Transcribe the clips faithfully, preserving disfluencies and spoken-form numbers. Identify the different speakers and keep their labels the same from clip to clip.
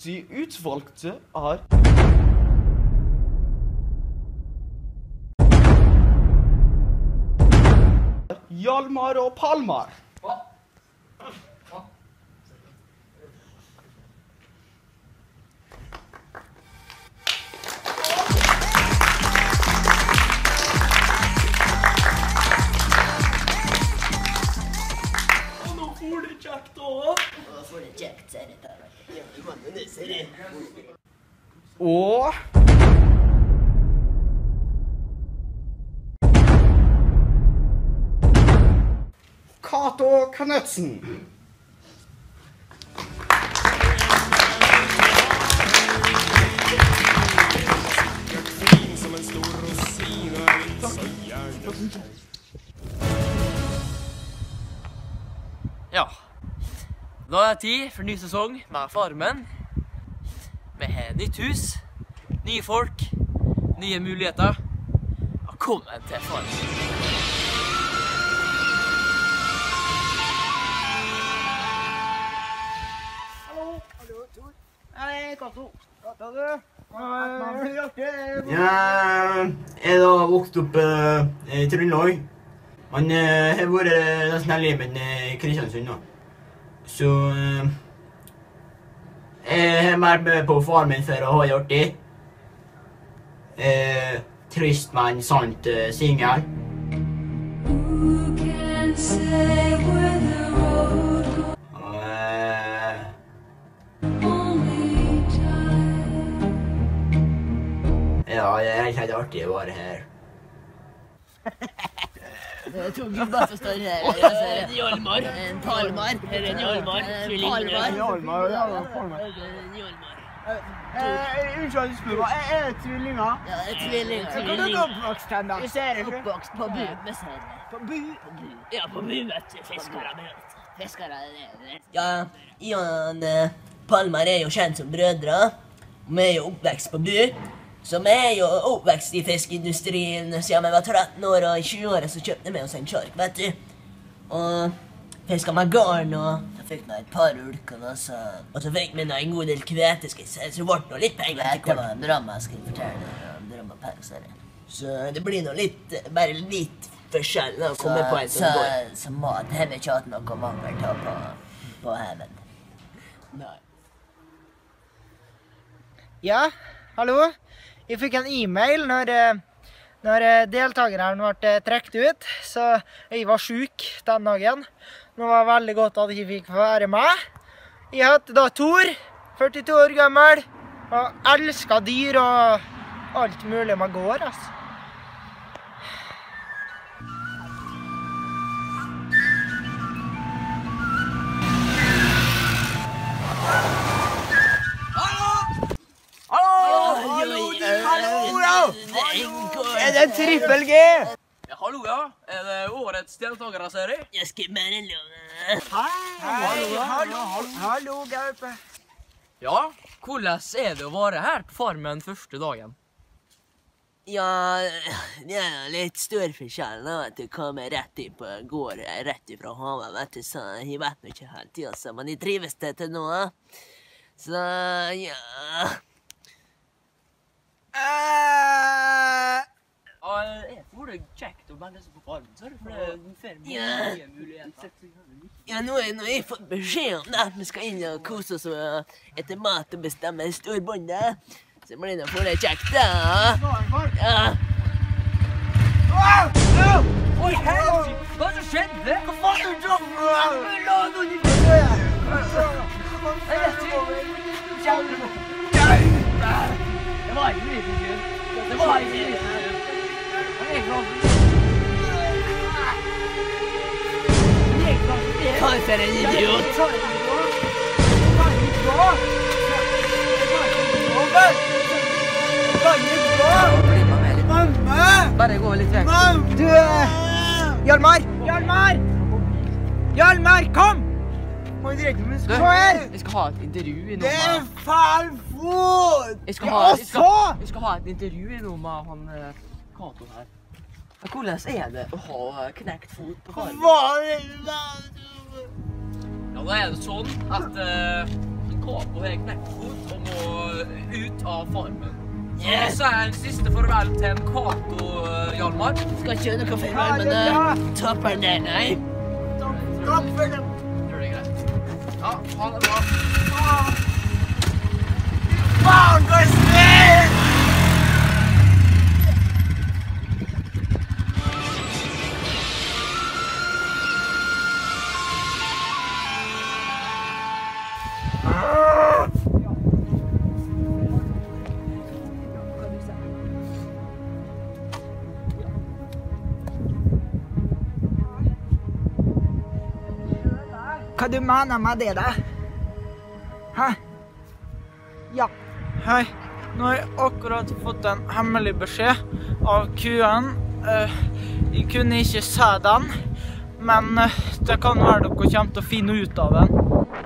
Speaker 1: De utvalgte er Hjalmar og Palmar.
Speaker 2: Hva?
Speaker 1: Får det kjekt da?
Speaker 3: Og får det kjekt, sier det der. Ja, du kan jo det, sier det.
Speaker 1: Og... Kato Knudsen.
Speaker 2: Ja, da er det tid for ny sesong med Farmen. Vi har nytt hus, nye folk, nye muligheter. Velkommen til Farmen.
Speaker 4: Hallo, hallo, Tor. Hei, Kato. Kato, du.
Speaker 5: Ja, jeg har vokst opp uh, i Trøndelag. Han uh, har vært uh, nesten hele livet i Kristiansund nå. Så uh, jeg har vært med på faren min for å ha det artig. Uh, trist, men sant uh, singel. Ja, det er helt artig å være her.
Speaker 3: Det er to gubber som står her. Her er en Hjalmar. En Palmar. Her er en Hjalmar. Palmar.
Speaker 4: Hjalmar, ja, Palmar.
Speaker 3: En Hjalmar.
Speaker 4: Unnskyld, spør meg. Er det tvillinger?
Speaker 3: Ja, det er tvilling.
Speaker 4: Hvor er du oppvokst hen da? Jeg ser det ikke.
Speaker 3: Oppvokst på Bu, med seg.
Speaker 4: På Bu?
Speaker 3: På Bu. Ja, på Bu, vet du. Fiskere med vet du. Fiskere, det er det. Ja, Jan Palmar er jo kjent som brødre. Vi er jo oppvekst på Bu. Så vi er jo oppvekst i fiskeindustrien siden vi var tretten år, og i tjue-året så kjøpte vi oss en kjørk, vet du. Og fisket med garn, og så fikk vi et par ulker, og så, og så fikk vi en god del kvete, skal jeg si, så det ble noe litt penger. Det var en drama, skal jeg fortelle deg, en drama penger, så det. Så det blir noe litt, bare litt forskjell å komme på en som går. Så mat har vi ikke hatt noe mangel til på, på hemen. Nei.
Speaker 4: Ja, hallo. Jeg fikk en e-mail når, når deltakerne ble trekt ut, så jeg var syk den dagen. Det var veldig godt at jeg fikk være med. Jeg heter da Tor, førtito år gammel, og elsker dyr og alt mulig med går, altså. Er det trippel G?
Speaker 2: Ja, hallo, ja. Er det årets deltakere, ser jeg?
Speaker 3: Jeg skal bare love.
Speaker 4: Hei, hallo, hallo, Gaupe.
Speaker 2: Ja, hvordan er det å være her på Farmen første dagen?
Speaker 3: Ja, det er litt større forskjell da, at du kommer rett inn på gård, rett ifra havet, vet du, så jeg vet nå ikke helt, altså, men jeg trives det til nå. Så, ja...
Speaker 4: Uh,
Speaker 2: Ja, jeg tror det er kjekt å melde seg på Farmen, så er det for det er fer mye muligheter.
Speaker 3: Ja, nå har jeg fått beskjed om det, at vi skal inn og kose oss og etter mat og bestemme storbåndet. Så blir det for det kjekt da. Ja.
Speaker 2: Oi, helvete! Hva er det som skjedde?
Speaker 4: Hva faen er det for noe?
Speaker 2: La noen i det! Jeg vet ikke. Det var ikke mye for skyld. Det var ikke mye for skyld. Han er glad for det. Han er glad for det.
Speaker 3: Hva er en idiot?
Speaker 4: Det kan ikke gå! Det kan ikke gå!
Speaker 2: Bli med meg litt.
Speaker 4: Mamma!
Speaker 2: Bare gå litt vekk.
Speaker 4: Mamma! Du, Hjalmar! Hjalmar! Hjalmar, kom! Må vi direkte med
Speaker 2: Du,
Speaker 4: se her!
Speaker 2: jeg skal ha et intervju i
Speaker 4: Det
Speaker 2: noe
Speaker 4: er
Speaker 2: med...
Speaker 4: faen fot!
Speaker 2: Jeg skal,
Speaker 4: Ja,
Speaker 2: ha, jeg, skal,
Speaker 4: så!
Speaker 2: jeg skal ha et intervju i noe med han eh, Kato her. Men hvordan er det å ha eh, knekt fot på Farmen?
Speaker 4: Hva er det?
Speaker 2: Ja, da er det sånn at uh, Cato har knekket og må ut av farmen.
Speaker 3: Yes.
Speaker 2: Så er en siste farvel til en Cato, Hjalmar.
Speaker 3: Skal ikke gjøre noe farvel, men uh, topperen der, nei.
Speaker 4: Takk for det.
Speaker 2: Gjør det greit. Ja, ha det bra.
Speaker 4: Faen, hvor snill! Hva du mener med det da? Hæ? Ja. Hei, nå har jeg akkurat fått en hemmelig beskjed av kuen. Uh, jeg kunne ikke se den, men uh, det kan være dere kommer til å finne ut av den.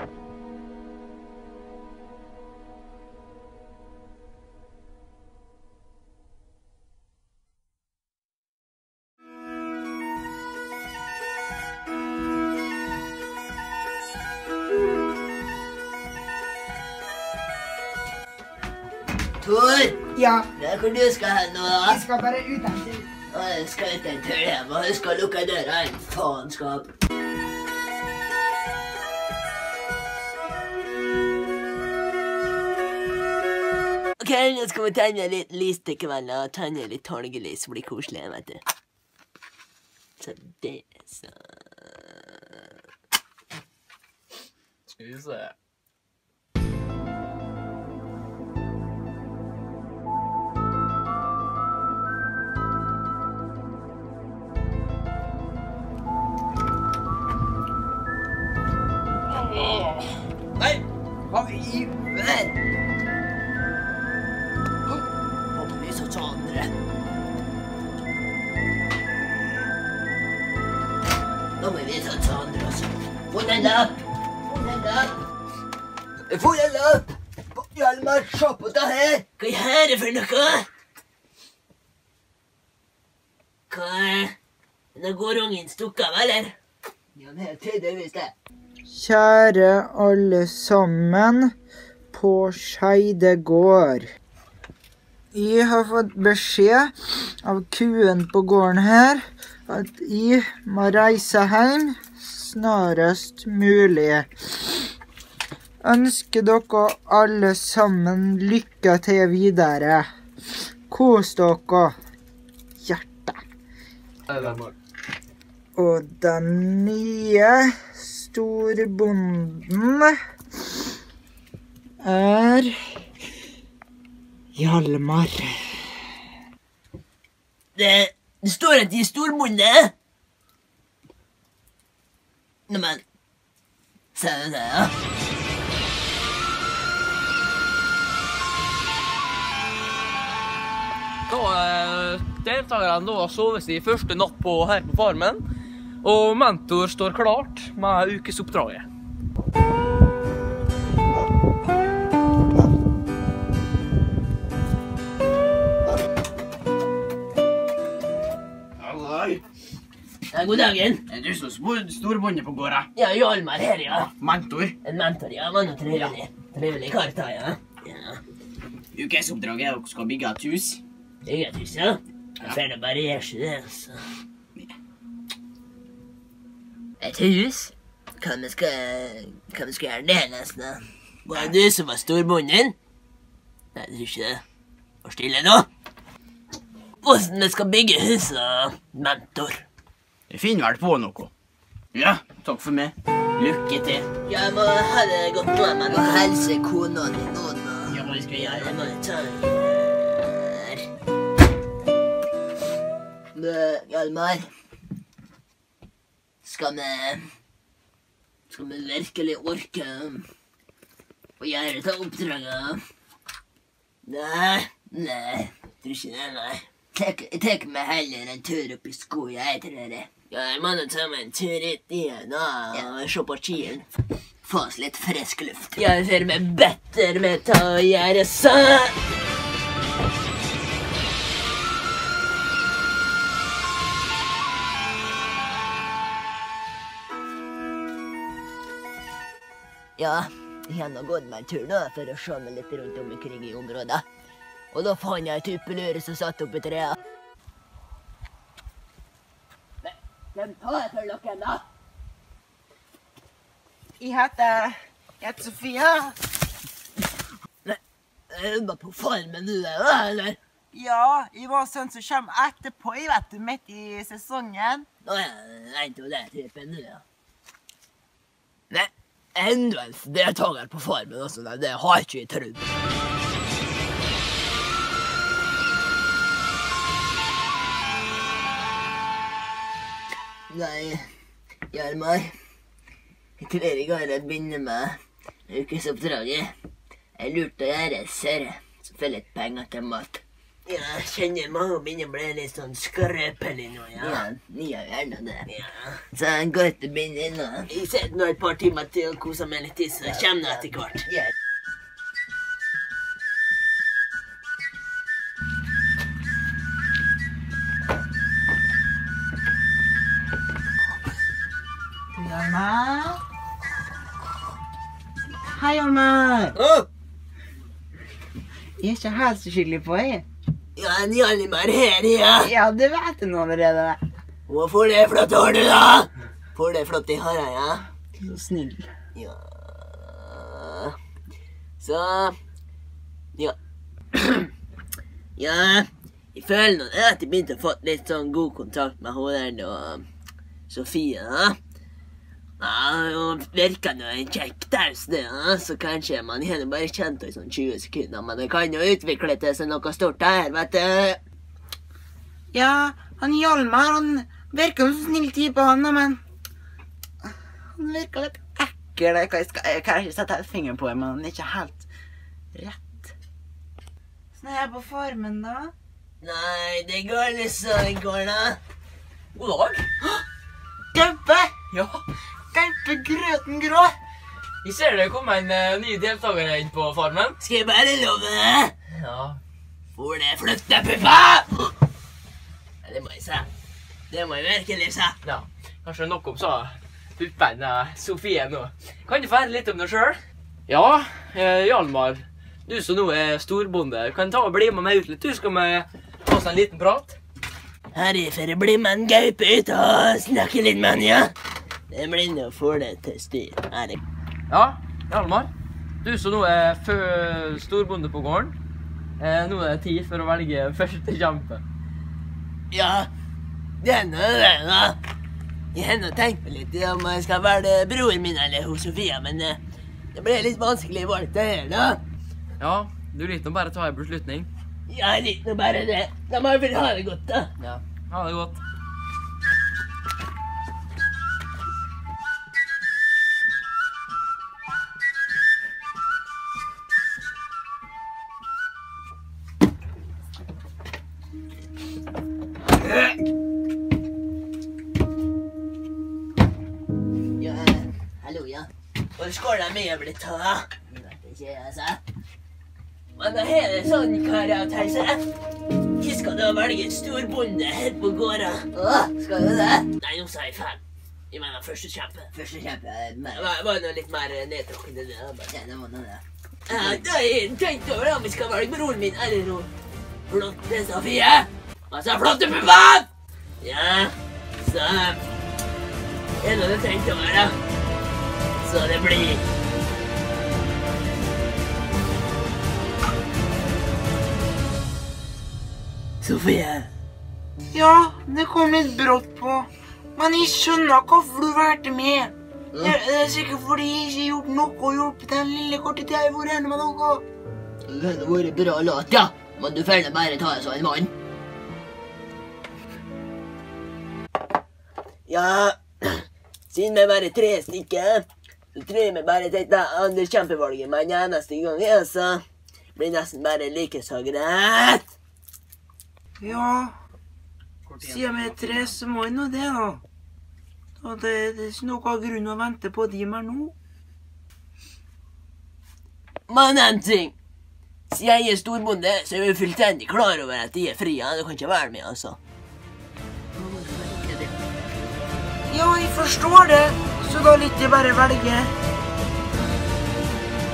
Speaker 3: Tor,
Speaker 4: Ja,
Speaker 3: det er hvor du skal hen nå da?
Speaker 4: jeg skal bare ut en til.
Speaker 3: Å, jeg skal ut en tur hjem, og husk å lukke døra, en faenskap. Ok, nå skal vi tenne litt lysstykkeveld og tenne litt torgelys, så blir det koselig, vet du. Så det, så...
Speaker 2: Skal vi se.
Speaker 3: Nei, hva i vel? Håper vi så ta andre. Nå må vi ta ta andre også. Få den lapp! Få den lapp! Få den lapp! Hjalmar, se på det her! Hva er det for noe? Hva er det? Nå går ungen stukket av, eller? Ja, det er tydeligvis det.
Speaker 4: Kjære alle sammen på Skeide gård. Jeg har fått beskjed av kuen på gården her at jeg må reise hjem snarest mulig. Ønsker dere alle sammen lykke til videre. Kos dere. Hjerte. Og den nye storbonden er Hjalmar.
Speaker 3: Det, det står at de er storbonde. Nå, men... Se det der, ja.
Speaker 2: Da er deltakerne da sovet sin første natt på her på farmen, og mentor står klart med ukesoppdraget.
Speaker 5: Halloi.
Speaker 3: Ja, god dagen.
Speaker 5: Er du så storbonde på gården?
Speaker 3: Ja, Hjalmar her, ja.
Speaker 5: Mentor.
Speaker 3: En mentor, ja. Var noe trevelig. Trevelig karta, ja. Ja.
Speaker 5: Ukesoppdraget er at dere skal bygge et hus.
Speaker 3: Bygge et hus, ja. Jeg får det bare gjøre seg det, altså. Et hus? Hva vi skal, hva vi skal gjøre det nesten, da? Var det du som var storbonden? Nei, jeg tror ikke det. Var stille nå. Hvordan vi skal bygge huset, mentor?
Speaker 5: Jeg finner vel på noe. Ja, takk for meg. Lykke til.
Speaker 3: Jeg må ha det godt med meg og helse kona di nå, da. Ja, hva skal jeg gjøre? Jeg må ta her. Men, Hjalmar, skal vi... Skal vi virkelig orke å gjøre dette oppdraget? Nei, nei, jeg tror ikke det, nei. Jeg tek meg heller en tur opp i skogen, jeg tror det. Ja, jeg må nå ta meg en tur ut igjen og se på skien. Få oss litt frisk luft. Jeg ser meg bedre med til å gjøre sånn. Ja, Jeg har nå gått meg en tur da, for å se meg litt rundt omkring i området. Og da fant jeg et tuppelure som satt oppe i treet. Hvem tar jeg for dere da?
Speaker 4: Jeg heter... Jeg heter Sofia.
Speaker 3: Nei, er du bare på farmen du er da, eller?
Speaker 4: Ja, jeg var sånn som kommer etterpå, jeg vet du, midt i sesongen.
Speaker 3: Nå er jeg en av den typen du, ja. Nei, enda en deltaker på farmen også, nei, det har jeg ikke trodd. Nei, Hjalmar, jeg tror jeg har å begynne med ukesoppdraget. Jeg lurte å gjøre serre, så får jeg litt penger til mat. Ja, jeg kjenner meg og begynner å bli litt sånn skrøpelig nå, ja. Ja, ni er gjerne det. Ja. Så jeg går til å begynne nå. Jeg sitter nå et par timer til og koser meg litt til, så jeg kommer nå etter hvert. Ja.
Speaker 4: Hjalmar? Hei, Hjalmar.
Speaker 3: Åh!
Speaker 4: Jeg er ikke helt så skyldig på, jeg.
Speaker 3: Ja, en Hjalmar her, ja.
Speaker 4: Ja, det vet jeg nå allerede.
Speaker 3: Hvorfor det flott har du da? For det flott jeg har, ja.
Speaker 4: Så snill.
Speaker 3: Ja. Så... Ja. Ja, jeg føler nå at jeg begynte å få litt sånn god kontakt med henne og Sofie, da. Ja, og virker nå en kjekk taus det, ja. Så kanskje man har bare kjent det i sånn tjue sekunder, men det kan jo utvikle til seg noe stort her, vet du.
Speaker 4: Ja, han Hjalmar, han virker som snill type han, men han virker litt ekkel. Jeg kan, jeg kan ikke sette et finger på det, men han er ikke helt rett. Så er jeg på farmen da?
Speaker 3: Nei, det går litt så det går da.
Speaker 2: God dag.
Speaker 4: Gaupe!
Speaker 2: Ja,
Speaker 4: Gaupe grøten grå!
Speaker 2: jeg ser det kom en uh, ny deltaker inn på farmen.
Speaker 3: Skal jeg bare love det?
Speaker 2: Ja.
Speaker 3: For det flytter puppa! Ja, det må jeg se. Det må jeg virkelig se.
Speaker 2: Ja, kanskje nok om så puppen uh, Sofie nå. Kan du fortelle litt om deg selv? Ja, uh, Hjalmar, du som nå er storbonde, kan ta og bli med meg ut litt. Du skal vi ta oss en liten prat.
Speaker 3: Her er for å bli med en gaupe ut og snakke litt med han, ja. Det blir nå for det til styr, er det.
Speaker 2: Ja, Hjalmar, du som nå er fø- storbonde på gården, eh, nå er det tid for å velge første kjempe.
Speaker 3: Ja, det er nå det, da. Jeg har nå tenkt på litt om jeg skal velge broren min eller hos Sofia, men eh, det ble litt vanskelig valgt det her, da.
Speaker 2: Ja, du liker nå bare ta en beslutning.
Speaker 3: Ja, litt nå bare det. Da må jeg vel ha det godt, da.
Speaker 2: Ja, ha det godt.
Speaker 3: Ja, hallo, ja. Og skåla mi er blitt ta. Jeg vet ikke, altså. Men da er det sånn, karer, Terse. Jeg skal da velge storbonde her på gården. Åh, skal du det? Nei, nå sa jeg feil. Jeg mener første kjempe. Første kjempe er mer. Det var noe litt mer nedtråkkende det. Ja, det var noe det. Ja, da har jeg tenkt over om vi skal velge broren min eller noe. Flotte Sofie. Altså, flotte puppan! Ja, så... Jeg har noe tenkt over, da. Så det blir... Sofie.
Speaker 4: Ja, det kom litt brått på. Men jeg skjønner hvorfor du valgte med. Det det er sikkert fordi jeg ikke har gjort noe og hjulpet den lille korte tida jeg var hjemme med noe.
Speaker 3: Det har vært bra låt, ja. Men du får bare ta det som en mann. Ja, siden vi er bare tre stykker, så tror jeg vi bare tenkte andre kjempevalget med en eneste gang, ja, så blir nesten bare like så greit.
Speaker 4: Ja, siden vi er tre, så må jeg nå det, da. Da det, det er ikke noe grunn å vente på de mer nå.
Speaker 3: Men en ting. Siden jeg er storbonde, så er vi fullstendig klar over at de er frie. Du kan ikke være med, altså.
Speaker 4: Ja, jeg forstår det. Så da litt jeg bare velge.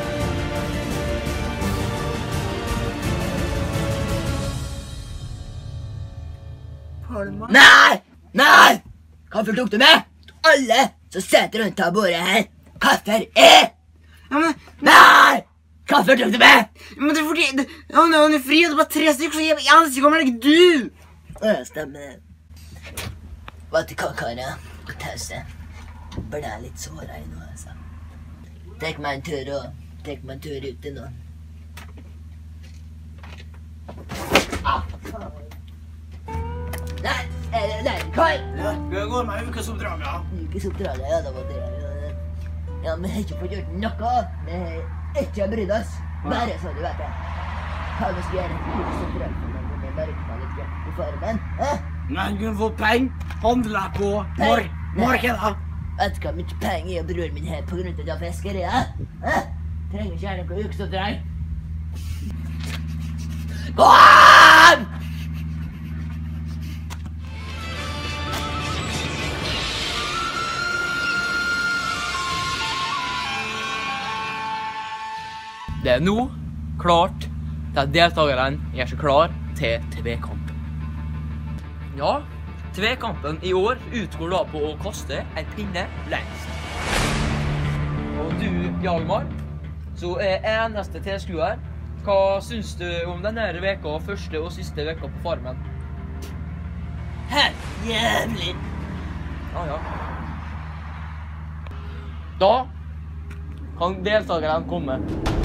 Speaker 3: Palmar? Nei! Nei! Hvorfor tok du med? Alle som sitter rundt av bordet her. Hvorfor er?
Speaker 4: Ja, men,
Speaker 3: Nei! Hvorfor tok du med?
Speaker 4: men det er fordi det, han, han er fri, det er bare tre stykker, så jeg eneste kommer ikke du.
Speaker 3: Ja, stemmer. Vet du hva, karer? Tause. Ble jeg litt såret i nå, altså. Tek meg en tur og tek meg en tur ute nå. Ah, faen. Nei, er det der, Kai?
Speaker 5: Ja, vi går med ukesoppdraget, ja.
Speaker 3: Ukesoppdraget, ja, det var det. Ja, ja, vi har ikke fått gjort noe. Vi har ikke brydd oss. Bare så du vet det. Hva vi skal gjøre ukesoppdrag for noen ganger mørkene litt grann i farmen? Hæ?
Speaker 5: Nei, du kan få penger. Handle på mar markedet.
Speaker 3: Vet du hvor mye penger jeg og broren min har på grunn av fiskeriet? Hæ? Trenger ikke gjøre noe ukesoppdrag. Gå an!
Speaker 2: Det er nå klart til at deltakerne gjør seg klar til tvekampen. Ja, tvekampen i år utgår da på å kaste en pinne lengst. Og du, Hjalmar, så er eneste tilskuer. Hva syns du om denne veka, første og siste veka på farmen?
Speaker 3: Helt jævlig.
Speaker 2: Ja, ja. Da kan deltakerne komme.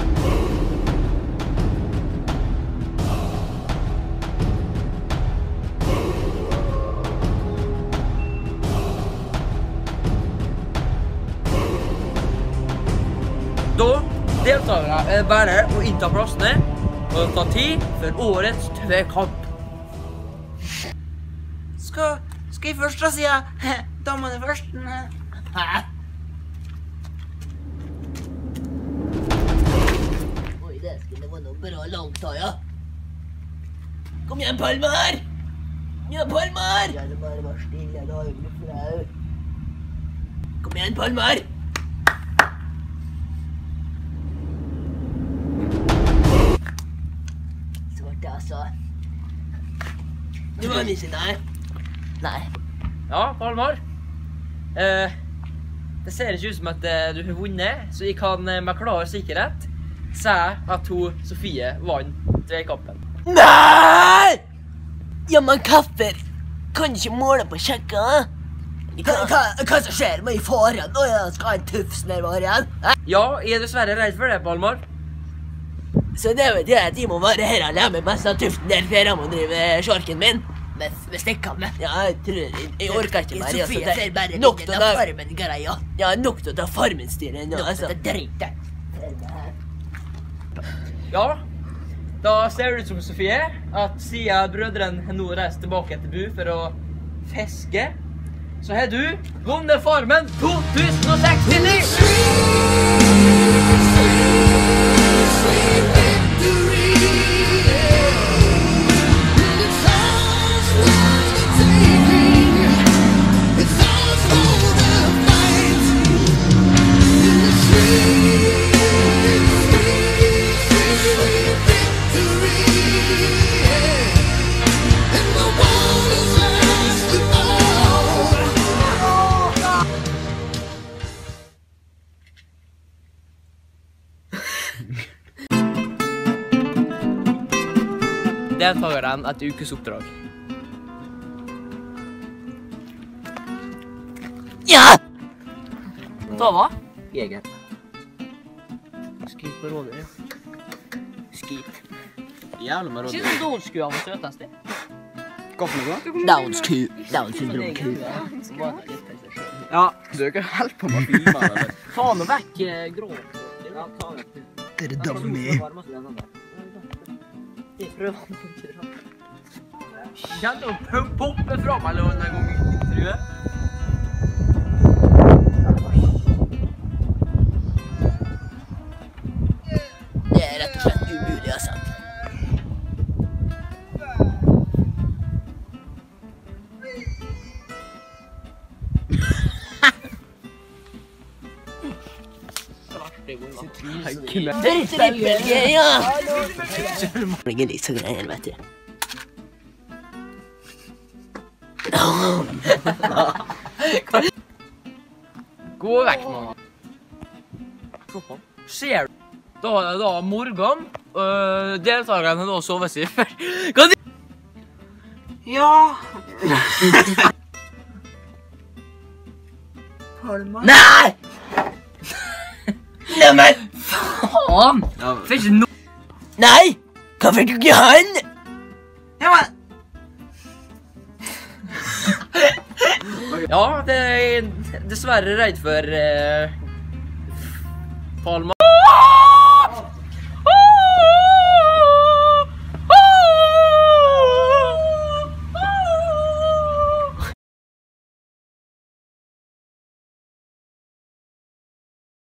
Speaker 2: Da deltakere er bare å innta plassene og ta tid for årets tvekamp.
Speaker 4: Skal, skal jeg først da si ja, damene først?
Speaker 3: Hæ? Oi, det skulle være noe bra langt da, ja. Kom igjen, Palmar! Ja, Palmar! Ja, det bare var stille, da er det flau. Kom igjen, Palmar! Svarte, altså. Du må vise deg. Nei.
Speaker 2: Ja, Palmar. Eh, det ser ikke ut som at eh, du har vunnet, så jeg kan eh, med klar sikkerhet si at hun, Sofie, vant tvekampen.
Speaker 3: Nei! Ja, men kaffer. Kan du ikke måle på sjekka? Hva, hva, hva som skjer med i faren når jeg skal ha en tufs ned var igjen?
Speaker 2: Ja, jeg er dessverre redd for det, Palmar.
Speaker 3: Så det vet jeg at jeg må være her alene med mest av tuften der, for jeg må drive sjarken min. Med, med stikkene? Ja, jeg tror jeg, jeg orker ikke mer.
Speaker 4: Sofie
Speaker 3: altså,
Speaker 4: ser bare
Speaker 3: nok
Speaker 4: litt
Speaker 3: til
Speaker 4: av
Speaker 3: å-
Speaker 4: farmen-greia.
Speaker 3: Ja, nok til å ta farmen-styret nå,
Speaker 4: Nok
Speaker 3: altså.
Speaker 4: til å drite.
Speaker 2: Ja, da ser det ut som, Sofie, at siden brødrene har nå reist tilbake til Bu for å fiske, så har du vunnet Farmen to tusen sekstini! Deltakerne et ukesoppdrag.
Speaker 3: Ja!
Speaker 2: Tava?
Speaker 3: Jeger.
Speaker 2: Skit på rådet, ja.
Speaker 3: Skit.
Speaker 1: Jævlig med
Speaker 2: Synes
Speaker 1: rådyr.
Speaker 2: du Donskua var søtest, det?
Speaker 1: Hva for noe?
Speaker 3: Downs ku. Downs syndrom ku.
Speaker 1: Ja, du kan hjelpe på med filmer, eller?
Speaker 2: Ta nå vekk eh, grå.
Speaker 1: Det er dummy.
Speaker 2: Jeg prøver å kjøre. Kjente å pum- poppe fra meg denne gangen, tror jeg.
Speaker 3: Det er rett og slett umulig, altså. Trippel-G, ja! Det er litt så greier, vet du.
Speaker 2: Gå vekk, mann. Ser du? Da er det da morgen, og deltakerne har da sovet seg før. Hva er det?
Speaker 1: Ja. Palma.
Speaker 3: Nei! Neimen,
Speaker 2: Faen! Fikk ikke noe.
Speaker 3: nei! Hvorfor tok ikke han?
Speaker 1: Ja, men.
Speaker 2: Ja, det er dessverre redd for uh, Palma.